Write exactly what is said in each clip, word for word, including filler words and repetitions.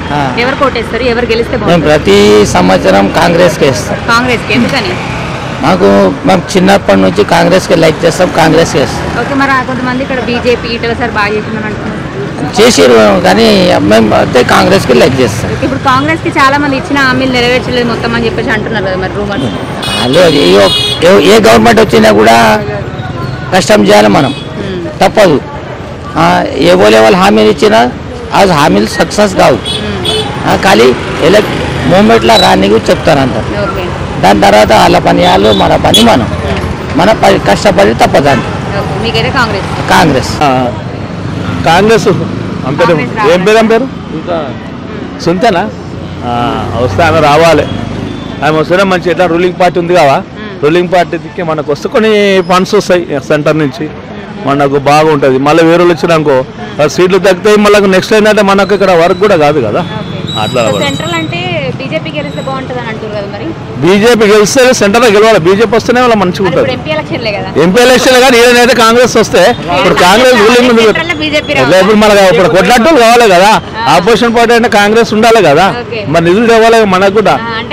ఎవరు కోటేస్తారు, ఎవరు గెలిస్తే మేము బాగుంటుంది? ప్రతి సంవత్సరం కాంగ్రెస్కి వేస్తాం. కాంగ్రెస్కి ఎందుకని? మాకు మేము చిన్నప్పటి నుంచి కాంగ్రెస్కి లైక్ చేస్తాం, కాంగ్రెస్కి వేస్తాం. ఓకే, మరి కొంతమంది ఇక్కడ బీజేపీ ఈటల సార్ బాగా చేసిందని అంటున్నారు. చేసిరు కానీ మేము అయితే కాంగ్రెస్కి లైక్ చేస్తాం. ఇప్పుడు కాంగ్రెస్ కి చాలా మంది ఇచ్చిన హామీలు నెరవేర్చలేదు మొత్తం అని చెప్పేసి అంటున్నారు కదా, మరి రూమర్స్. లేదు, ఏ గవర్నమెంట్ వచ్చినా కూడా కష్టం చేయాలి మనం, తప్పదు. ఏ బోలే వాళ్ళు హామీలు ఇచ్చినా ఆ హామీలు సక్సెస్ కావు. ఖాళీ ఎలక్ట్ మూమెంట్లో రానికి చెప్తారంట. దాని తర్వాత వాళ్ళ పని వాళ్ళు, మన పని మనం మన కష్టపడి తప్పదండి. కాంగ్రెస్ కాంగ్రెస్ అంపేరు ఏం పేరు అంపేరు సుంతనా వస్తే ఆమె రావాలి. ఆమె వస్తేనే మంచి ఎట్లా రూలింగ్ పార్టీ ఉంది కదా, రూలింగ్ పార్టీకి మనకు వస్తే కొన్ని ఫండ్స్ వస్తాయి సెంటర్ నుంచి, మనకు బాగుంటుంది. మళ్ళీ వేరే వాళ్ళు వచ్చినాకో సీట్లు తగ్గుతాయి. మళ్ళీ నెక్స్ట్ ఏంటంటే మనకు ఇక్కడ వర్క్ కూడా కాదు కదా. అట్లా బీజేపీ గెలిస్తే బాగుంటుంది అని అంటారు కదా, మరి బీజేపీ గెలిస్తే సెంటర్లో గెలవాలి. బీజేపీ వస్తేనే వాళ్ళ మంచిగా ఉంటుంది. ఎంపీ ఎలక్షన్ కానీ ఏదైతే కాంగ్రెస్ వస్తే ఇప్పుడు కాంగ్రెస్ రూలింగ్ ఉంది. ఇప్పుడు మన ఇప్పుడు కొట్లాటలు కావాలి కదా, ఆపోజిషన్ పార్టీ అంటే కాంగ్రెస్ ఉండాలి కదా, మరి నిధులు ఇవ్వాలి మనకు కూడా.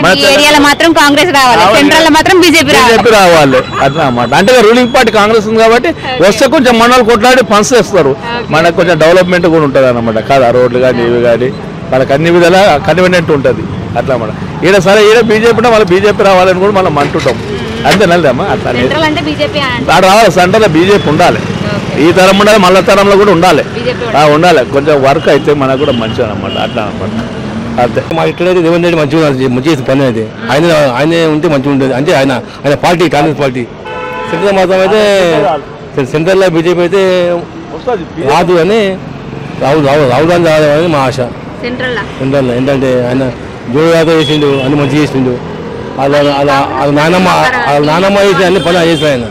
బీజేపీ రావాలి అట్లా అన్నమాట. అంటే రూలింగ్ పార్టీ కాంగ్రెస్ ఉంది కాబట్టి వస్తే కొంచెం మన వాళ్ళు కొట్లాడి ఫండ్స్ ఇస్తారు, మనకు కొంచెం డెవలప్మెంట్ కూడా ఉంటుంది అన్నమాట కదా. రోడ్లు కానీ ఇవి కానీ వాళ్ళకి అన్ని విధాలా కన్వీనియంట్ ఉంటుంది అట్లా మనం. ఈడ సరే ఈడ బీజేపీ వాళ్ళ బీజేపీ రావాలని కూడా మనం అంటుంటాం, అంతే నల్లమ్మా. అట్లా రావాలి, సెంటర్లో బీజేపీ ఉండాలి. ఈ తరం ఉండాలి, మళ్ళీ తరంలో కూడా ఉండాలి ఉండాలి కొంచెం వర్క్ అయితే మనకు కూడా మంచిగా అనమాట. అట్లా అనమాట. అంతే. మా ఇక్కడైతే రేవంత్ రెడ్డి మంచిగా మంచి పని అయితే ఆయన ఆయన ఉంటే మంచిగా ఉంటుంది. అంటే ఆయన ఆయన పార్టీ కాంగ్రెస్ పార్టీ సెంటర్ మాత్రం అయితే సెంటర్లో బీజేపీ అయితే రాదు అని రాహుల్ రాహుల్ రాహుల్ గాంధీ రావాలని మా ఆశ. సెంట్రల్లో ఏంటంటే ఆయన జోడు యాదవ్ చేసిండు, అన్ని మంచిగా చేసిండు. వాళ్ళ వాళ్ళ వాళ్ళ నానమ్మ వాళ్ళ నానమ్మ చేసి అన్ని పనులు చేస్తాడు ఆయన.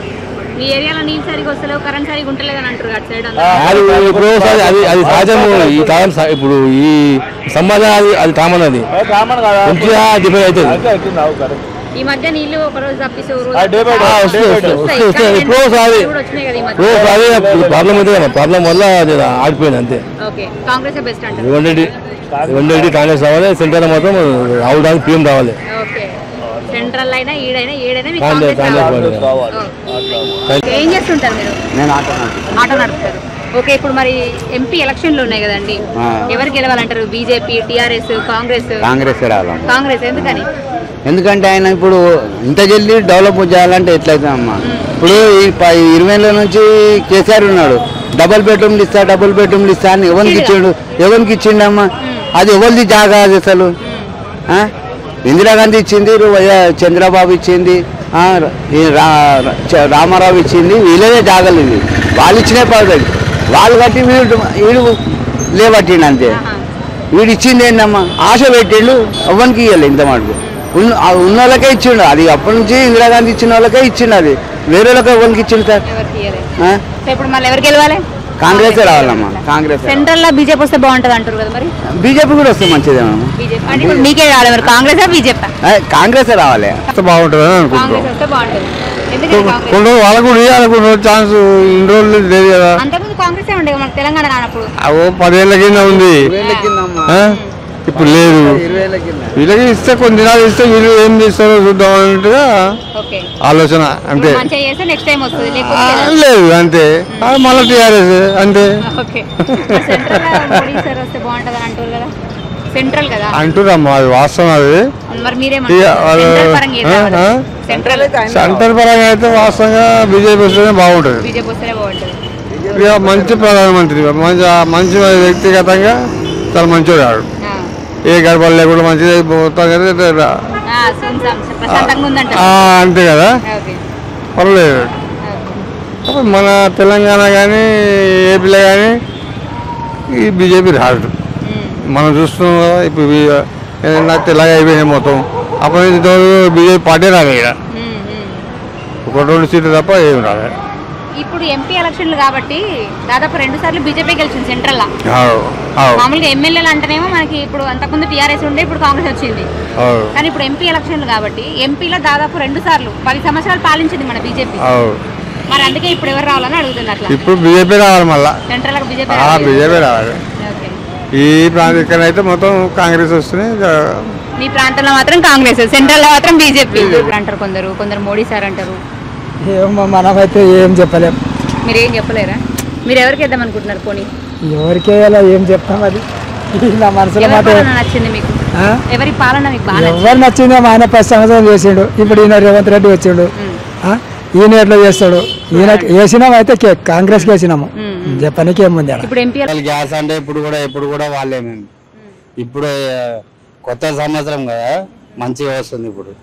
ఇప్పుడు అది అది సహజము. ఈ కాలం ఇప్పుడు ఈ సంబంధం అది అది కామన్, అది మంచిగా డిపెండ్ అవుతుంది. ఈ మధ్య నీళ్లు ఒక రోజు తప్పిస్తే ప్రాబ్లం అయితే ప్రాబ్లం వల్ల ఆడిపోయింది అంతే. రేవంత్ రెడ్డి రేవంత్ రెడ్డి కాంగ్రెస్ రావాలి, సెంట్రల్ మాత్రం రాహుల్ గాంధీ పీఎం రావాలి. ఏం చేస్తుంటారు మీరు? ఆటో నడుపుతారు. ఓకే, ఇప్పుడు మరి ఎంపీ ఎలక్షన్లు ఉన్నాయి కదండి, ఎవరు గెలవాలంటారు? BJP, TRS, Congress? Congress Congress ఎందుకని? ఎందుకంటే ఆయన ఇప్పుడు ఇంత జల్దీ డెవలప్ చేయాలంటే ఎట్లయితే అమ్మా. ఇప్పుడు ఈ ఇరవై ఏళ్ళ నుంచి కేసీఆర్ ఉన్నాడు, డబుల్ బెడ్రూమ్లు ఇస్తా డబుల్ బెడ్రూమ్లు ఇస్తా అని ఎవరికి ఇచ్చిండు? ఎవరికి ఇచ్చిండమ్మా? అది ఎవరిది జాగా అది అసలు? ఇందిరాగాంధీ ఇచ్చింది, చంద్రబాబు ఇచ్చింది, రామారావు ఇచ్చింది, వీళ్ళదే జాగలింది. వాళ్ళు ఇచ్చినే పడదు, వాళ్ళు కట్టి వీడు వీడు లేబట్టిండు అంతే. వీడు ఇచ్చింది ఏంటమ్మా? ఆశ పెట్టిండు, ఎవరికి ఇవ్వాలి ఇంత మటుకు. ఉన్న ఉన్న వాళ్ళకే ఇచ్చిండు. అది అప్పటి నుంచి ఇందిరాగాంధీ ఇచ్చిన వాళ్ళకే ఇచ్చిండు, అది వేరే వాళ్ళకి ఎవరికి ఇచ్చిండు సార్? ఇప్పుడు మళ్ళీ ఎవరు గెలవాలి? కాంగ్రెస్ రావాలమ్మా. కాంగ్రెస్ సెంట్రల్ లో బీజేపీ వస్తే బాగుంటుంది అంటారు కదా, మరి బీజేపీ కూడా వస్తే మంచిదేమో. మీకే రావాలి మరి, కాంగ్రెస్ బీజేపీ? కాంగ్రెస్ రావాలి, బాగుంటుంది కాంగ్రెస్ వస్తే బాగుంటుంది. కొన్ని రోజులు వాళ్ళకు కూడా ఇవ్వాలి ఛాన్స్. ఇన్ని రోజులు లేదు కదా, అంతకుముందు కాంగ్రెస్ ఉండే మనకు తెలంగాణ రానప్పుడు. ఓ పదేళ్ల కింద ఉంది, ఇప్పుడు లేదు. వీళ్ళకి ఇస్తే కొన్ని దినాలు ఇస్తే వీళ్ళు ఏం చేస్తారో చూద్దాం అన్నట్టుగా ఆలోచన అంతే. లేదు అంతే, మళ్ళీ టీఆర్ఎస్ అంతే అంటున్నామ్మా. అది వాస్తవం. అది సెంట్రల్ పరంగా అయితే వాస్తవంగా బీజేపీ వస్తేనే బాగుంటుంది. ఇక మంచి ప్రధానమంత్రి, మంచి మంచి వ్యక్తిగతంగా చాలా మంచివాడు ఆడు. ఏ గడపలు లేకుండా మంచిగా పోతాం కదా, అంతే కదా, పర్లేదు. మన తెలంగాణ కానీ ఏపీలో కానీ ఈ బీజేపీ రాదు. మనం చూస్తున్నాం కదా ఇప్పుడు ఏదైనా తెలంగాణ అయిపోయినాయి మొత్తం. అప్పటి నుంచి బీజేపీ పార్టీ రాలే, ఇక్కడ ఒక రెండు సీట్లు తప్ప ఏమి రాలే. ఇప్పుడు ఎంపీ ఎలక్షన్లు కాబట్టి దాదాపు రెండు సార్లు బీజేపీ గెలిచింది సెంట్రల్ లా. మామూలుగా ఎమ్మెల్యేలు అంటేనేమో మనకి ఇప్పుడు అంతకుముందు టీఆర్ఎస్ ఉండే, ఇప్పుడు కాంగ్రెస్ వచ్చింది. కానీ ఇప్పుడు ఎంపీ ఎలక్షన్లు కాబట్టి ఎంపీలో దాదాపు రెండు సార్లు పది సంవత్సరాలు పాలించింది మన బీజేపీ. మరి అందుకే ఇప్పుడు ఎవరు రావాలని అడుగుతుంది. అట్లా ఇప్పుడు బీజేపీ రావాలి, మళ్ళీ సెంట్రల్ బీజేపీ బీజేపీ రావాలి. ఈ ప్రాంతం అయితే మొత్తం కాంగ్రెస్ వస్తుంది. మీ ప్రాంతంలో మాత్రం కాంగ్రెస్, సెంట్రల్ లో మాత్రం బీజేపీ అంటారు కొందరు, కొందరు మోడీ సార్ అంటారు. ఏమో మనమైతే ఏం చెప్పలేం. మీరు ఏం చెప్పలేరా? మీరు ఎవరికి వేద్దాం అనుకుంటున్నారు? పోనీ ఎవరికి వేయాలో ఏం చెప్తాం, అది నా మనసులో మాట. నచ్చింది మీకు? ఎవరి పాలన మీకు బాగా ఎవరు నచ్చిందో? ఆయన పది సంవత్సరాలు చేసిండు, ఇప్పుడు ఈయన రేవంత్ రెడ్డి వచ్చిండు, ఈయన ఎట్లా చేస్తాడు? ఈయన వేసినాం అయితే కాంగ్రెస్ కి వేసినాము, చెప్పడానికి ఏముంది? ఇప్పుడు ఎంపీ గ్యాస్ అంటే ఇప్పుడు కూడా ఎప్పుడు కూడా వాళ్ళే మేము. ఇప్పుడు కొత్త సంవత్సరం కదా, మంచిగా వస్తుంది. ఇప్పుడు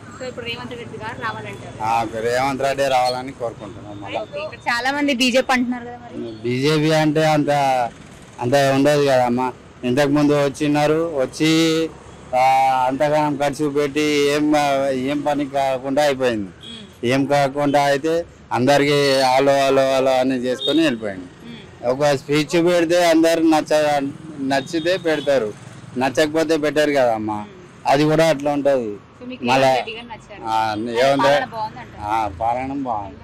రేవంత్ రెడ్డి రావాలని కోరుకుంటున్నాం. చాలా మంది బీజేపీ అంటున్నారు కదా, మరి బీజేపీ అంటే అంత అంత ఉండదు కదమ్మా. ఇంతకు ముందు వచ్చినారు, వచ్చి అంతగానం ఖర్చు పెట్టి ఏం ఏం పని కాకుండా అయిపోయింది. ఏం కాకుండా అయితే అందరికి ఆలో ఆలో ఆలో అని చేసుకొని వెళ్ళిపోయింది. ఒక స్పీచ్ పెడితే అందరు నచ్చ నచ్చితే పెడతారు, నచ్చకపోతే పెట్టారు కదమ్మా. అది కూడా అట్లా ఉంటుంది. మళ్ళా పాలన బాగుంది.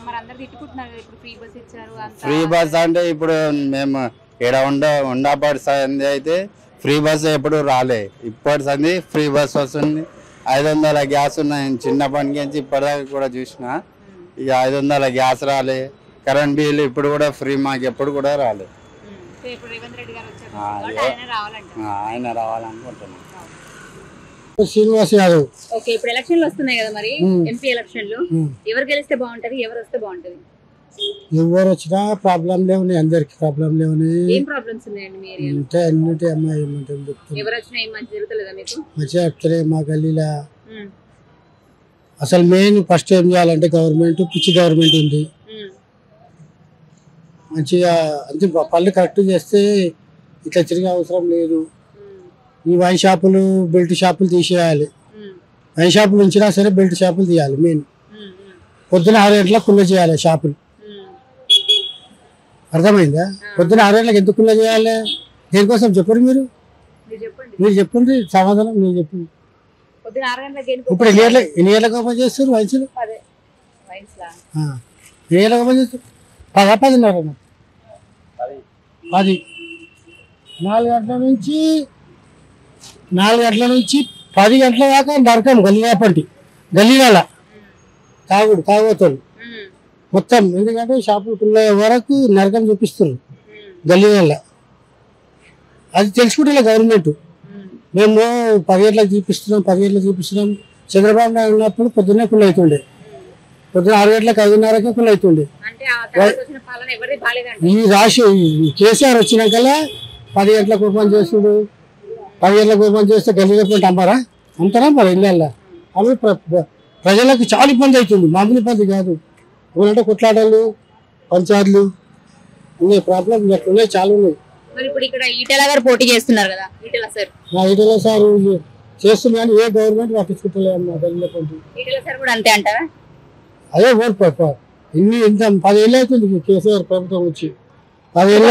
ఫ్రీ బస్ అంటే ఇప్పుడు మేము ఇక్కడ ఉండ ఉండపడి సంది అయితే ఫ్రీ బస్ ఎప్పుడు రాలే. ఇప్పటి సంది ఫ్రీ బస్ వస్తుంది. ఐదు వందల గ్యాస్ ఉన్నాయి. చిన్నప్పటి నుంచి ఇప్పటిదాకా కూడా చూసిన. ఇక ఐదు వందల గ్యాస్ రాలే. కరెంట్ బిల్ ఇప్పుడు కూడా ఫ్రీ, మాకు ఎప్పుడు కూడా రాలే. ఆయన రావాలనుకుంటున్నాం. శ్రీనివాస్ యాదవ్. ఓకే, ఇప్పుడు ఎలక్షన్లు వస్తున్నాయి కదా, మరి ఎంపీ ఎలక్షన్లు ఎవరు గెలిస్తే బాగుంటది, ఎవరు వస్తే బాగుంటది? ఎవరు వచ్చినా ప్రాబ్లం లేవు, అందరికి ప్రాబ్లం లేవు. ఏం ప్రాబ్లమ్స్ ఉన్నాయండి మీ ఏరియాలో? అంటే అన్నిటి అమ్మాయి ఎవరు వచ్చినా ఏం మంచి జరుగుతలేదా మీకు? మంచిగా చెప్తారే మా గల్లీలో. అసలు మెయిన్ ఫస్ట్ ఏం చేయాలంటే గవర్నమెంట్ పిచ్చి గవర్నమెంట్ ఉంది. మంచిగా అంతే పళ్ళు కరెక్ట్ చేస్తే ఇట్లా తిరిగే అవసరం లేదు. ఈ వైన్ షాపులు బెల్ట్ షాపులు తీసేయాలి. వైన్ షాపులు ఉంచినా సరే బెల్ట్ షాపులు తీయాలి. మెయిన్ పొద్దున ఆరు గంటలకు కుల్ల చేయాలి షాపులు. అర్థమైందా? పొద్దున ఆరు గంటలకు ఎందుకు కుల్ల చేయాలి? దేనికోసం చెప్పండి మీరు, మీరు చెప్పండి సమాధానం. మీరు చెప్పండి. ఇప్పుడు ఎన్ని గంటలకు ఎన్ని గంటలకు ఓపెన్ చేస్తారు వైన్స్లు? ఎన్ని గంటలకు ఓపెన్ చేస్తారు? పదా పదిన్నర పది నాలుగు గంటల నుంచి నాలుగు గంటల నుంచి పది గంటల దాకా నరకం గల్లీపంటి గల్లీల తాగుడు తాగోతారు మొత్తం. ఎందుకంటే షాపులు పిల్ల వరకు నరకం చూపిస్తారు గల్లీల. అది తెలుసుకుంటే గవర్నమెంట్. మేము పది గంటలకు చూపిస్తున్నాం పది గంటలకు చూపిస్తున్నాం చంద్రబాబు నాయుడు ఉన్నప్పుడు పొద్దున్నే కుళ్ళు అవుతుండే. పొద్దున్న ఆరు గంటలకు ఐదున్నరకే కుళ్ళు అవుతుండే. ఈ రాశి కేసీఆర్ వచ్చినాకల్లా పది గంటలకు ఓపెన్ చేస్తుడు. పది గంటలకు ఓపెన్ చేస్తే గల్లీలో అమ్మారా అమ్ముతారా మరి ఇళ్ళల్లో. అవి ప్రజలకు చాలా ఇబ్బంది అవుతుంది, మామూలు ఇబ్బంది కాదు. ఏమంటే కొట్లాటలు పంచాయతీలు ఉన్నాయి, ప్రాబ్లం ఉన్నాయి, చాలా ఉన్నాయి. పోటీ చేస్తున్నారు కదా ఈటెల సార్. ఈటెల సార్ చేస్తున్నా కానీ ఏ గవర్నమెంట్ పట్టించుకుంటలేదమ్మా గల్లీలో పంటి. అంతే అంటారా? అదే ఓటు ఇన్ని ఇంత పదేళ్ళు అవుతుంది కేసీఆర్ ప్రభుత్వం వచ్చి. పదేళ్ళ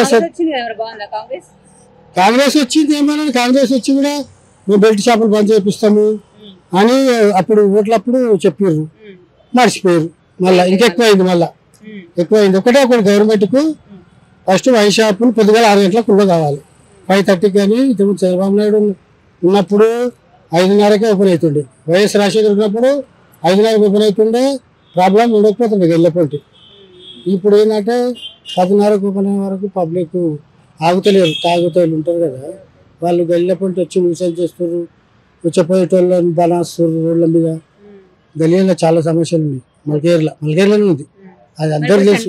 కాంగ్రెస్ వచ్చింది ఏమన్నా, కాంగ్రెస్ వచ్చి కూడా మేము బెల్ట్ షాపులు బంద్ చేపిస్తాము అని అప్పుడు ఓట్లప్పుడు చెప్పారు, మర్చిపోయారు. మళ్ళీ ఇంకెక్కువైంది, మళ్ళీ ఎక్కువైంది. ఒకటే ఒకటి గవర్నమెంట్కు ఫస్ట్ వైన్ షాపులు పొద్దుగాల ఆరు గంటలకు కూడా కావాలి. ఫైవ్ థర్టీకి కానీ ఇంతకుముందు చంద్రబాబు నాయుడు ఉన్నప్పుడు ఐదున్నరకే ఓపెన్ అవుతుండే. వైఎస్ రాజశేఖర్ ఉన్నప్పుడు ఐదున్నరకు ఓపెన్ అవుతుండే, ప్రాబ్లం ఉండకపోతుండే వెళ్ళకపోతే. ఇప్పుడు ఏంటంటే పదిన్నరకు ఓపెన్ అయ్యే వరకు పబ్లిక్ ఆగుతలేరు. తాగుతోళ్ళు ఉంటారు కదా, వాళ్ళు గల్లీపంటి వచ్చి న్యూసెన్స్ చేస్తారు, వచ్చపోయేటోళ్ళని బలాస్తారు రోడ్ల మీద. గల్లీలో చాలా సమస్యలు ఉన్నాయి. మల్కేర్ల మల్కేర్లోనే ఉంది, అది అందరూ తెలుసు.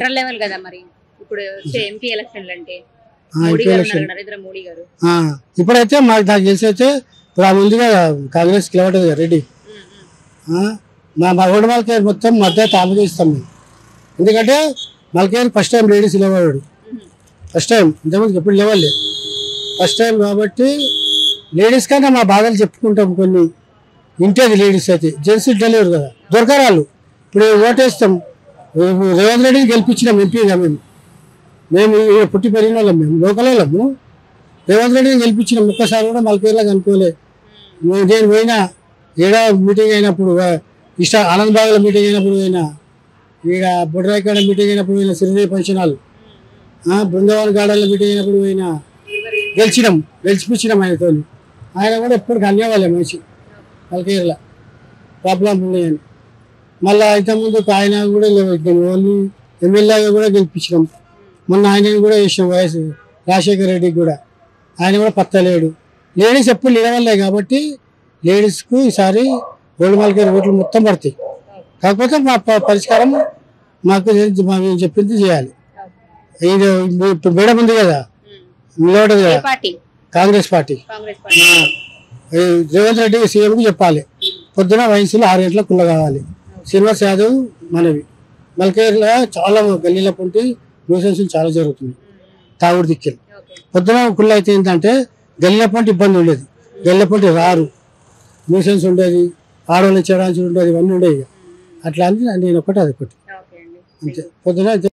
ఇప్పుడైతే మాకు నాకు తెలిసి అయితే ఇప్పుడు ఆమె ఉంది కదా కాంగ్రెస్ కిలవటది కదా రెడ్డి, మా మా ఓడి మల్కేర్ మొత్తం మద్దతు ఆమె ఇస్తాం మేము. ఎందుకంటే మల్కేర్ ఫస్ట్ టైం లేడీస్ లేవాడు, ఫస్ట్ టైం. ఇంతకుముందు ఎప్పుడు లేవాలి, ఫస్ట్ టైం కాబట్టి లేడీస్ కన్నా మా బాధలు చెప్పుకుంటాం కొన్ని. ఇంటేది లేడీస్ అయితే, జెంట్స్ ఇంటలేరు కదా, దొరకరు వాళ్ళు. ఇప్పుడు ఓటేస్తాం, రేవంత్ రెడ్డిని గెలిపించినాం ఎంపీగా మేము. మేము పుట్టి పెరిగిన వాళ్ళం, మేము లోకల్ వాళ్ళము. రేవంత్ రెడ్డిని గెలిపించినాం, ఒక్కసారి కూడా మల్కేర్లో కనుకోలే. నేను పోయినా ఏడా మీటింగ్ అయినప్పుడు, ఇష్ట ఆనందబాగ్లో మీటింగ్ అయినప్పుడు పోయినా, ఈడ బుడ్రాయికాడ మీటింగ్ అయినప్పుడు పోయినా, శ్రీదేవి ఫంక్షన్ హాల్, బృందావన్ గార్డెన్లో మీటింగ్ అయినప్పుడు పోయినా, గెలిచినాం గెలిచిపించినాం ఆయనతో. ఆయన కూడా ఎప్పటికి అన్యవాళ్ళే మనిషి మల్కేర్లా ప్రాబ్లం ఉన్నాయని. మళ్ళీ అయితే ముందు ఆయన కూడా వాళ్ళు ఎమ్మెల్యేగా కూడా గెలిపించినాం. మొన్న ఆయనని కూడా చేసినాం వయసు రాజశేఖర రెడ్డికి కూడా. ఆయన కూడా పత్తలేడు. లేడీస్ ఎప్పుడు నిలవలే కాబట్టి లేడీస్కు ఈసారి గోల్డ్ మల్కేర్ ఓట్లు మొత్తం పడతాయి. కాకపోతే మా పరిష్కారం మాకు మేము చెప్పింది చేయాలి. ఇది ఇప్పుడు మేడం ఉంది కదా నిలబడదు కదా కాంగ్రెస్ పార్టీ, రేవంత్ రెడ్డి సీఎంకి చెప్పాలి పొద్దున వయసులో ఆరు గంటల కుల్ల కావాలి. శ్రీనివాస్ యాదవ్ మనవి మల్కేర్లో చాలా గల్లీల పొంటి న్యూసెన్స్ చాలా జరుగుతుంది. తాగుడు దిక్కులు పొద్దున కుళ్ళ అయితే ఏంటంటే గల్లీల పొంటి ఇబ్బంది ఉండేది. గల్లీల పొంటి రారు, న్యూసెన్స్ ఉండేది, ఆడవాళ్ళు చేయడానికి ఉండేది, ఇవన్నీ ఉండేవి. అట్లా అని నేను ఒకటి అది ఒకటి అంతే పొద్దున